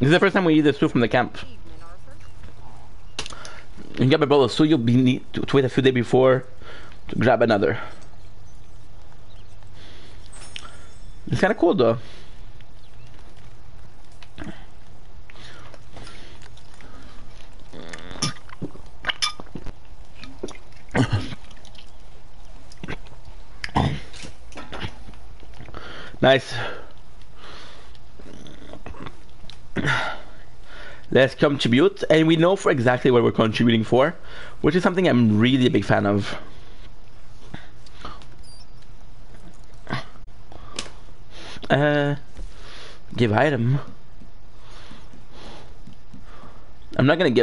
This is the first time we eat the soup from the camp. You get my bowl of soup, you'll be need to wait a few days before to grab another. It's kind of cool though. Nice. Let's contribute, and we know for exactly what we're contributing for, which is something I'm really a big fan of. Give item. I'm not gonna give